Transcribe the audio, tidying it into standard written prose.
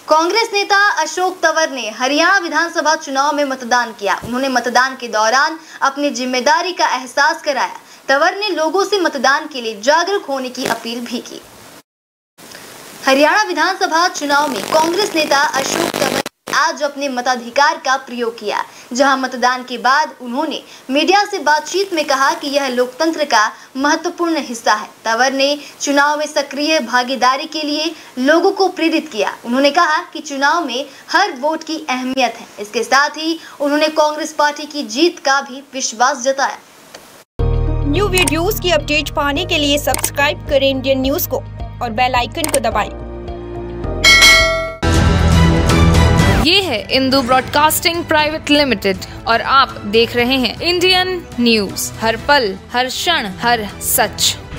कांग्रेस नेता अशोक तंवर ने हरियाणा विधानसभा चुनाव में मतदान किया। उन्होंने मतदान के दौरान अपनी जिम्मेदारी का एहसास कराया। तंवर ने लोगों से मतदान के लिए जागरूक होने की अपील भी की। हरियाणा विधानसभा चुनाव में कांग्रेस नेता अशोक तंवर ने आज अपने मताधिकार का प्रयोग किया, जहां मतदान के बाद उन्होंने मीडिया से बातचीत में कहा कि यह लोकतंत्र का महत्वपूर्ण हिस्सा है। तंवर ने चुनाव में सक्रिय भागीदारी के लिए लोगों को प्रेरित किया। उन्होंने कहा कि चुनाव में हर वोट की अहमियत है। इसके साथ ही उन्होंने कांग्रेस पार्टी की जीत का भी विश्वास जताया। न्यू वीडियोस की अपडेट पाने के लिए सब्सक्राइब करें इंडियन न्यूज को और बेल आइकन को दबाएं। ये है इंदू ब्रॉडकास्टिंग प्राइवेट लिमिटेड और आप देख रहे हैं इंडियन न्यूज, हर पल, हर क्षण, हर सच।